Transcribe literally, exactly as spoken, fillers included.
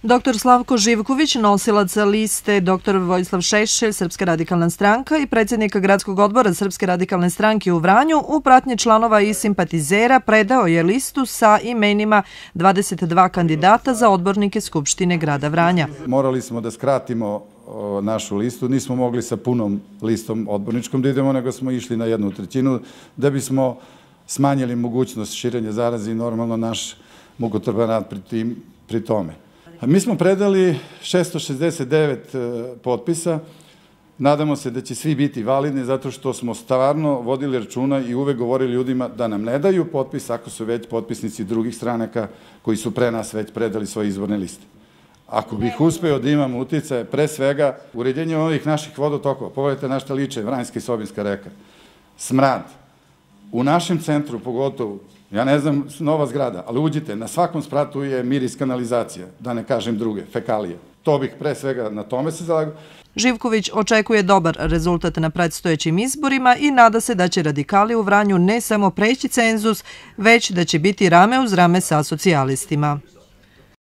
doktor Slavko Živković, nosilac liste doktor Vojislav Šešelj, Srpska radikalna stranka i predsjednik gradskog odbora Srpske radikalne stranke u Vranju, u pratnji članova i simpatizera predao je listu sa imenima dvadeset dva kandidata za odbornike Skupštine grada Vranja. Morali smo da skratimo našu listu, nismo mogli sa punom listom odborničkom da idemo, nego smo išli na jednu trećinu da bismo smanjili mogućnost širenja zaraze i normalno naš mukotrpan rad pri tome. Mi smo predali šesto šezdeset devet potpisa. Nadamo se da će svi biti validni zato što smo stvarno vodili računa i uvek govorili ljudima da nam ne daju potpis ako su već potpisnici drugih stranaka koji su pre nas već predali svoje izborne liste. Ako bih uspeo da imam uticaje, pre svega uređenje ovih naših vodotokova, pogledajte na šta liče Vranjska i Sobinska reka, smrad. U našem centru pogotovo, ja ne znam nova zgrada, ali uđite, na svakom spratu je miris kanalizacija, da ne kažem druge, fekalije. To bih pre svega na tome se zalagao. Živković očekuje dobar rezultat na predstojećim izborima i nada se da će radikali u Vranju ne samo preći cenzus, već da će biti rame uz rame sa socijalistima.